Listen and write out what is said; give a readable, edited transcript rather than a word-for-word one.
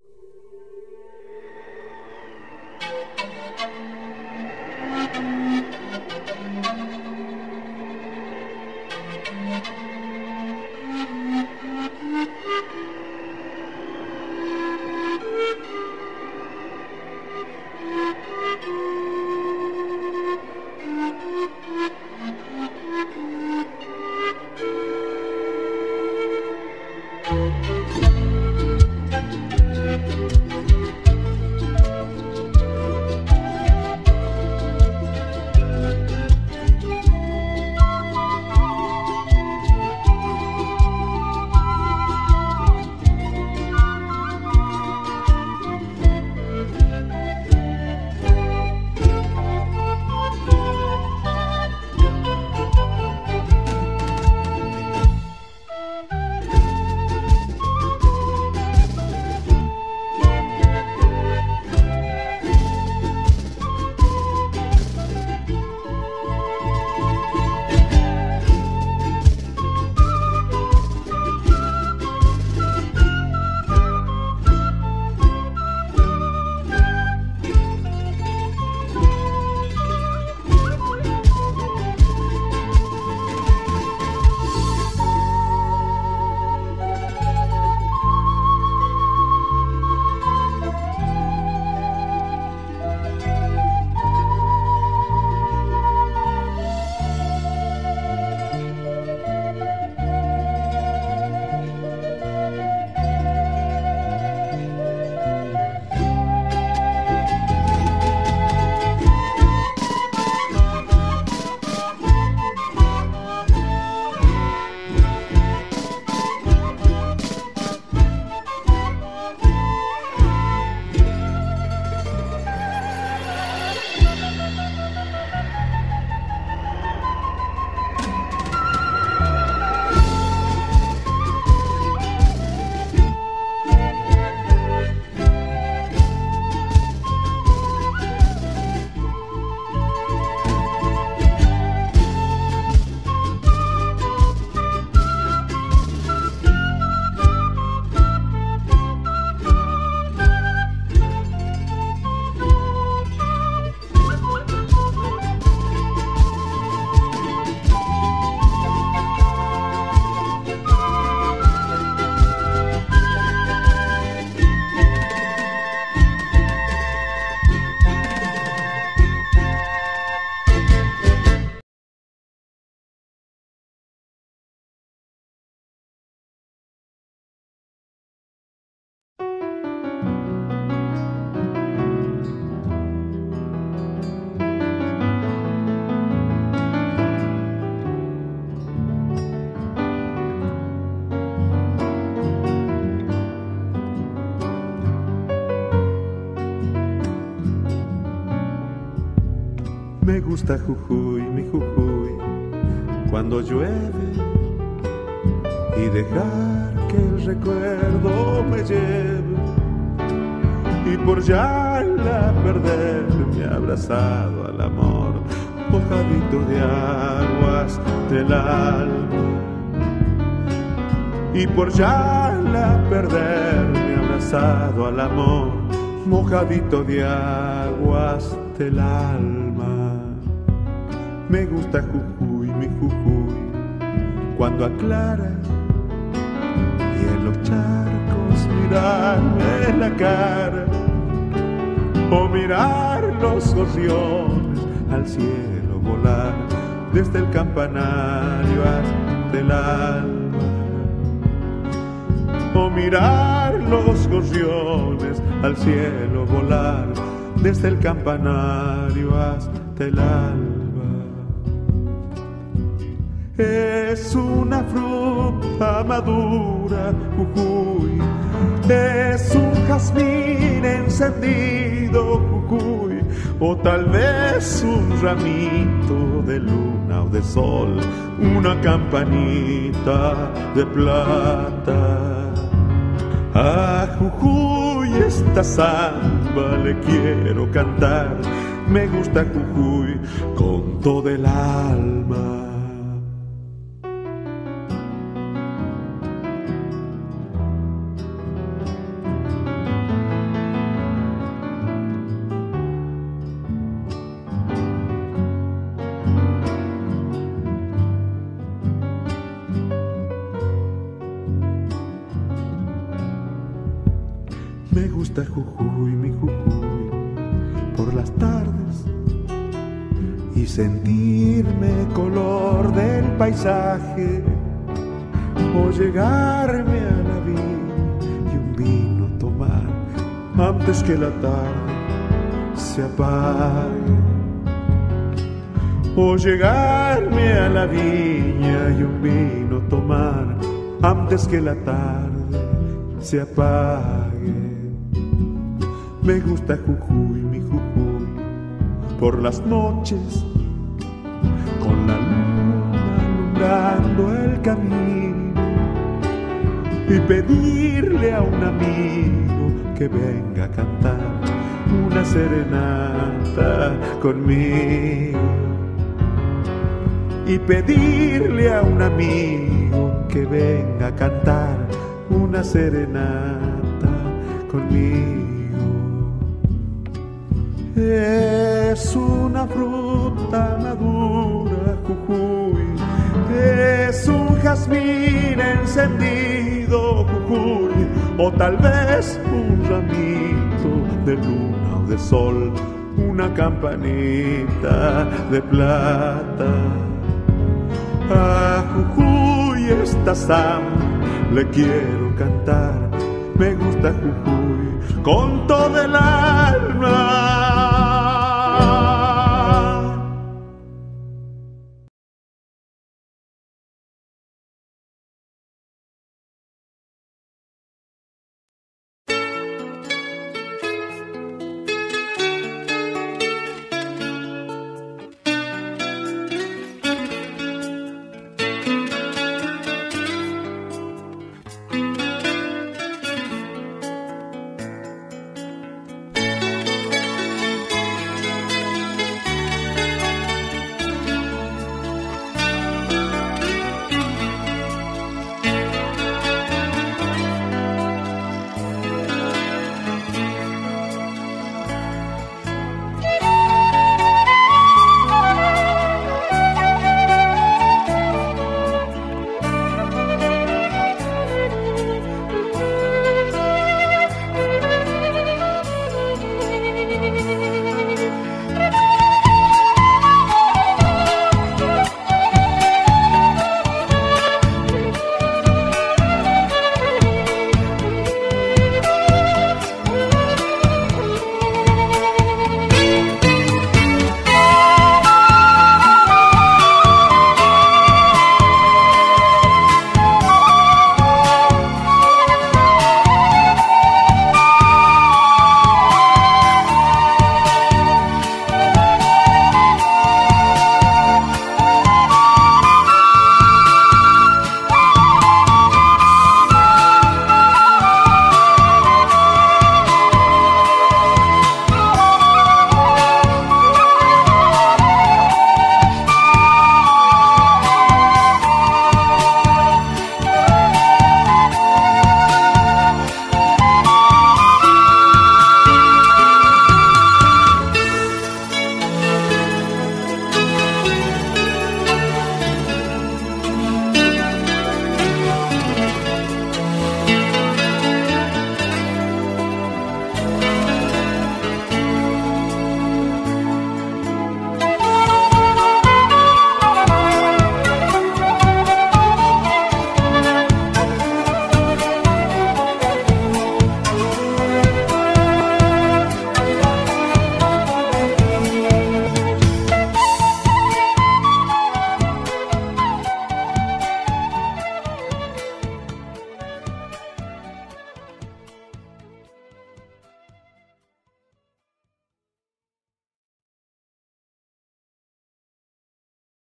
Me gusta Jujuy, mi Jujuy, cuando llueve y dejar que el recuerdo me lleve y por ya la perderme abrazado al amor, mojadito de aguas del alma. Y por ya la perderme abrazado al amor, mojadito de aguas del alma. Me gusta Jujuy, mi Jujuy, cuando aclara y en los charcos mirarme la cara, o mirar los gorriones al cielo volar desde el campanario hasta el alma, o mirar los gorriones al cielo volar desde el campanario hasta el alma. Es una fruta madura, Jujuy, es un jazmín encendido, Jujuy, o tal vez un ramito de luna o de sol, una campanita de plata. A Jujuy esta samba le quiero cantar, me gusta Jujuy con todo el alma. gusta Jujuy, mi Jujuy, por las tardes y sentirme color del paisaje, o llegarme a la vida y un vino tomar antes que la tarde se apague, o llegarme a la viña y un vino tomar antes que la tarde se apague. Me gusta Jujuy, mi Jujuy, por las noches, con la luna alumbrando el camino, y pedirle a un amigo que venga a cantar una serenata conmigo, y pedirle a un amigo que venga a cantar una serenata conmigo. Es una fruta madura, Jujuy, es un jazmín encendido, Jujuy, o tal vez un ramito de luna o de sol, una campanita de plata. A Jujuy esta samba le quiero cantar, me gusta Jujuy con todo el alma.